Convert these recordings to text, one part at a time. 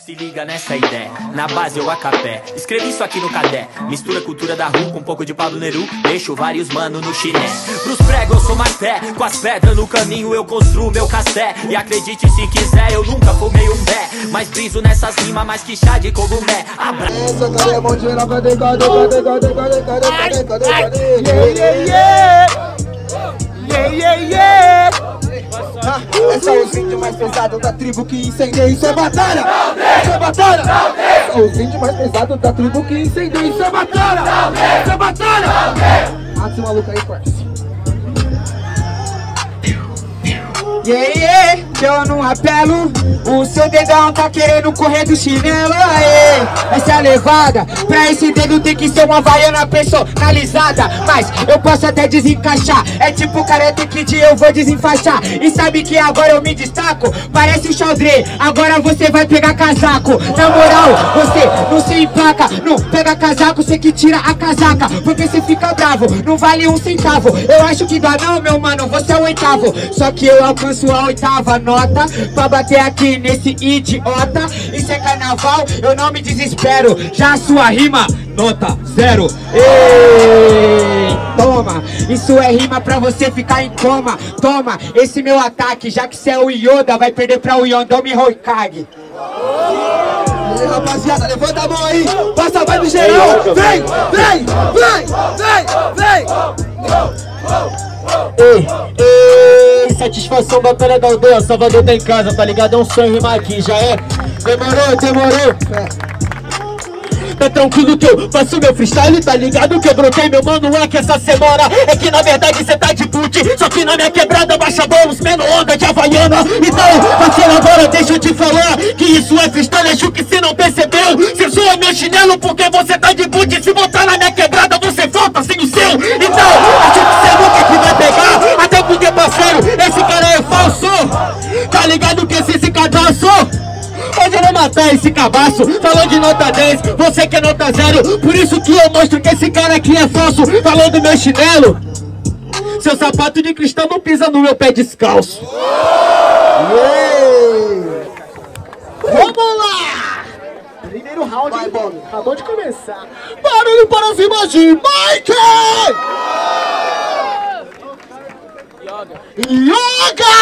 Se liga nessa ideia, na base eu a capé. Escrevi isso aqui no cadé. Mistura cultura da rua com um pouco de Pablo Neru. Deixo vários mano no chiné. Pros pregos eu sou marté. Com as pedras no caminho eu construo meu casté. E acredite se quiser, eu nunca fumei um pé. Mas briso nessas rimas mais que chá de cogumé. Essa cara é bom de lá, cadê? Esse é os índios mais pesados da tribo que incendeia. Isso é batalha! Isso é batalha! É os índios mais pesados da tribo que incendeia. Isso é batalha! Isso é batalha! Mata esse maluco aí, parceiro. Que eu não apelo. O seu dedão tá querendo correr do chinelo. Essa é a levada. Pra esse dedo tem que ser uma havaiana personalizada. Mas eu posso até desencaixar. É tipo Karate Kid, eu vou desenfaixar. E sabe que agora eu me destaco? Parece o Xaldré, agora você vai pegar casaco. Na moral, você não se empaca. Não pega casaco, você que tira a casaca. Porque você fica bravo, não vale um centavo. Eu acho que dá não, meu mano, você é o oitavo. Só que eu alcanço a oitava nota pra bater aqui nesse idiota. Isso é carnaval, eu não me desespero. Já a sua rima, nota 0. Ei, toma, isso é rima pra você ficar em coma. Toma, esse meu ataque, já que cê é o Yoda, vai perder pra o Yondomi Hoikage. E aí, rapaziada, levanta a mão aí. Passa a vibe geral. Vem, vem, vem, vem, vem. Ei, satisfação bacana da aldeia, Salvador tá em casa, tá ligado? É um sonho rimar aqui, já é? Demorou. Tá tranquilo que eu faço meu freestyle, tá ligado? Que eu brotei meu mano é que essa semana é que na verdade cê tá de boot. Só que na minha quebrada baixa bolos, menor onda de havaiana. Então, parceiro, agora deixa eu te falar que isso é freestyle, acho que cê não percebeu. Cê zoa meu chinelo porque você tá de boot. Se botar na minha quebrada você volta sem o seu. Então, acho que cê nunca que vai pegar. Até porque, parceiro, esse cara é falso. Tá ligado que esse cadastro pode não matar esse cabaço. Falou de nota 10, você que é nota 0. Por isso que eu mostro que esse cara aqui é falso. Falou do meu chinelo, seu sapato de cristal não pisa no meu pé descalço. Vamos lá! Primeiro round, vai, Bob. Acabou de começar. Barulho para as rimas de Mike! Yoga!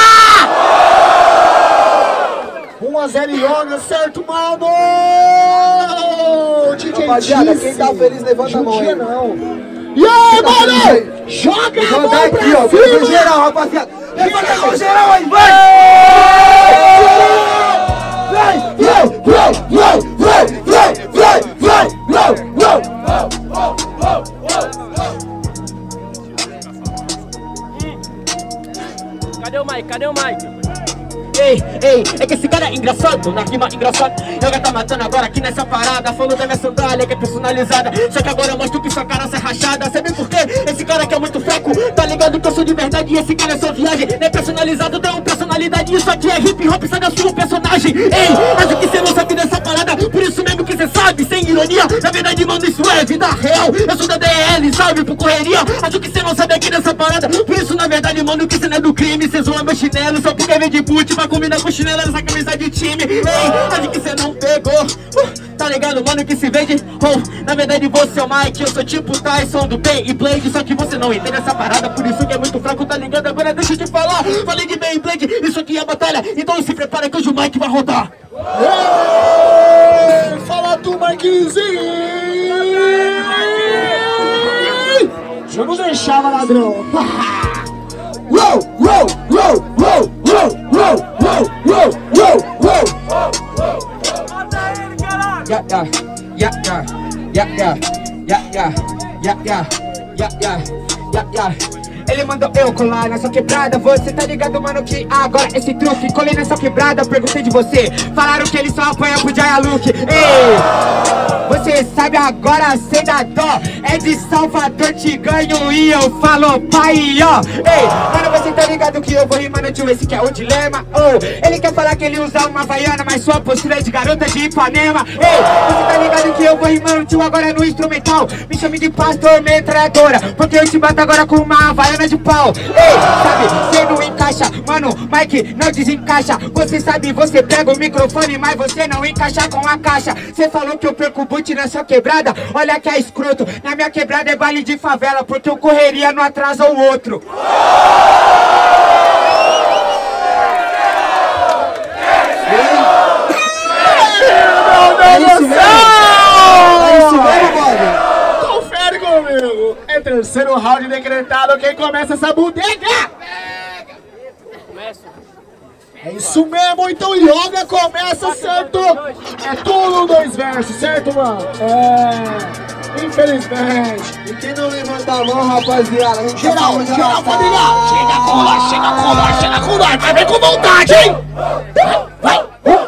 1-0 Yoga, certo, mano? Rapaziada, quem tá feliz, levanta a mão aí. E aí, mano? Joga a mão pra aqui, ó, cima! geral, rapaziada. Levanta a mão geral aí, vai! Cadê o Mike? Ei, é que esse cara é engraçado, na rima engraçada. Yoga tá matando agora aqui nessa parada. Falou da minha sandália que é personalizada. Só que agora eu mostro que sua cara é rachada. Sabe por quê? Esse cara aqui é muito fraco. Tá ligado que eu sou de verdade e esse cara é só viagem. Não é personalizado, tem uma personalidade. Isso aqui é hip hop, sai da sua personagem. Ei, acho que cê não sabe dessa parada. Por isso mesmo que cê sabe, sem ironia. Na verdade, mano, isso é vida real. Eu sou da DL, sabe, por correria. Acho que cê não sabe aqui dessa parada. Por isso, na verdade, mano, que cê não é do crime. Cê zoa meu chinelo, só porque vem de put. Vai combinar com chinelo nessa camisa de time. Ei, acho que cê não pegou. Tá ligado, mano, que se vende. Na verdade, você é o Mike. Eu sou tipo Tyson do Beyblade. Só que você não entende essa parada. Por isso que é muito fraco, tá ligado? Agora deixa eu te falar. Falei de Beyblade, isso aqui é batalha. Então se prepara que hoje o Mike vai rodar. Fala do Mikezinho. Eu não deixava, ladrão. Ele mandou eu colar nessa quebrada. Você tá ligado, mano, que agora esse truque. Colei nessa quebrada, perguntei de você. Falaram que ele só apanha pro Jaya Luke. Ei, você sabe agora, cê dá dó. É de Salvador, te ganho e eu falo pai, ó. Ei, mano, você tá ligado que eu vou rimando, tio, esse que é o dilema. Ele quer falar que ele usa uma havaiana, mas sua postura é de garota de Ipanema. Ei, você tá ligado que eu vou rimando, tio, agora no instrumental. Me chame de pastor metralhadora, porque eu te bato agora com uma havaiana cara de pau. Ei, sabe, cê não encaixa, mano, Mike não desencaixa. Você sabe, você pega o microfone, mas você não encaixa com a caixa. Cê falou que eu perco o boot na sua quebrada, olha que é escroto. Na minha quebrada é baile de favela, porque eu correria não atrasa o outro. Confere comigo. É terceiro round decretado. Quem começa essa bodega? É isso mesmo, então Yoga começa, certo? É tudo 2 versos, certo, mano? É, infelizmente. E quem não levanta a mão, rapaziada? A gente Geral, família! Chega com nós, chega com nós, chega com nós! Vai ver com vontade, hein? Vai!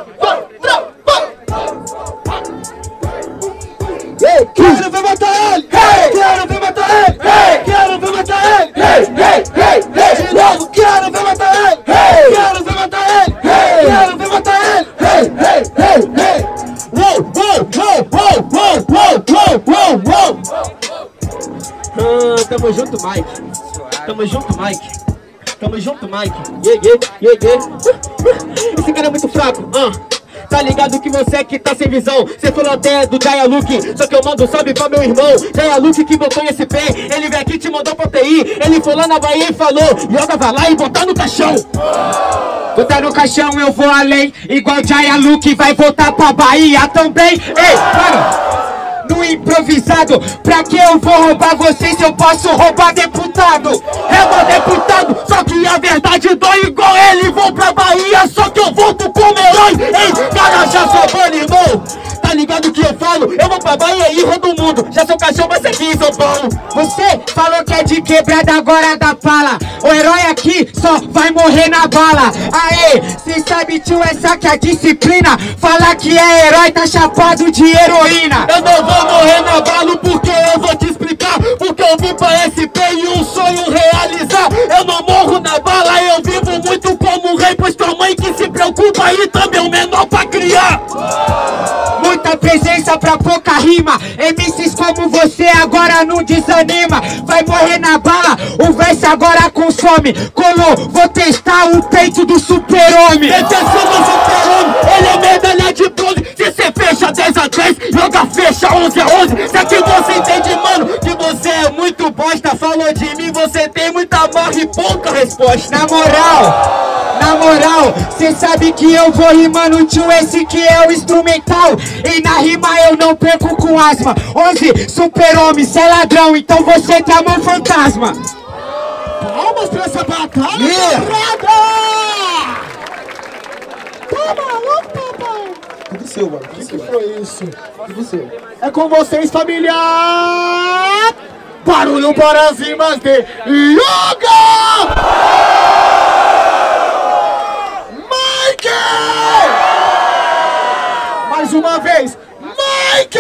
Ei, quero ver matar ele! Hey! Quero ver matar ele! Hey! Quero ver matar ele! Hey! Hey! Hey! Hey! De novo, quero ver matar ele! Hey! Quero ver matar ele! Hey! Quero ver matar ele! Hey! Hey! Hey! Hey! Uou! Uou! Uou! Uou! Uou! Uou! Uou! Tamo junto, Mike. Tamo junto, Mike. Tamo junto, Mike. Yeah. Esse cara é muito fraco. Tá ligado que você que tá sem visão. Cê falou até do Jaya Luke, só que eu mando salve pra meu irmão Jaya Luke que botou esse pé. Ele veio aqui e te mandou pra TI. Ele foi lá na Bahia e falou: Yoga vai lá e botar no caixão. Botar no caixão eu vou além, igual Jaya Luke vai voltar pra Bahia também. Ei, mano, no improvisado, pra que eu vou roubar vocês se eu posso roubar deputado? É meu deputado, só que a verdade dói igual ele. Vou pra Bahia, só que eu volto como herói. Ei, cara, já sou bom, irmão. Tá ligado que eu falo? Eu vou pra Bahia e rodo o mundo. Já sou cachorro, mas aqui em São Paulo. Você falou que é de quebrada, agora dá fala. O herói aqui só vai morrer na bala. Aê, cê sabe, tio, essa que é a disciplina. Falar que é herói tá chapado de heroína. Eu não vou morrer na bala porque eu vou te explicar. Porque eu vim pra SP e um sonho realizar. Eu não morro na bala, eu vivo muito como rei. Pois tua mãe que se preocupa e também o menor pra criar. Muita presença pra pouca rima. MCs como você agora não desanima. Vai morrer na bala, o verso agora consome. Colou, vou testar o peito do super-homem. Detenção do super-homem, ele é medalha de bronze. Se cê fecha 10 a 10, Yoga fecha 11 a 11. Se é que você entende, mano, que você é muito bosta. Falou de mim, você tem muita marra e pouca resposta. Na moral, cê sabe que eu vou rimando, tio, esse que é o instrumental. E na rima eu não perco com asma. 11, super-homem, cê é ladrão, então você tramou fantasma. Palmas pra essa batalha, quebrada! Tá maluco, papai? Tudo seu, mano. O que foi isso? Tudo seu. É com vocês, família! Barulho para as rimas de Yoga! Mike! Mais uma vez, Mike!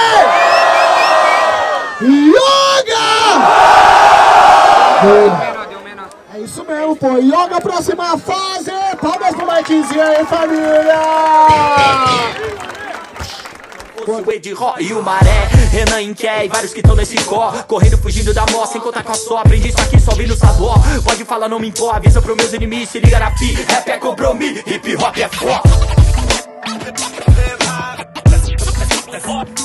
Yoga! É isso mesmo, pô. Yoga, próxima fase. Palmas pro Mikezinho aí, família! O Ed Ro e o Maré, Renan Inqué e vários que estão nesse có, correndo, fugindo da mó, sem contar com a só. Aprendi isso aqui, só ouvindo sabor. Pode falar, não me impor, avisa pros meus inimigos. Se liga na pi, rap é compromisso, hip hop é foda.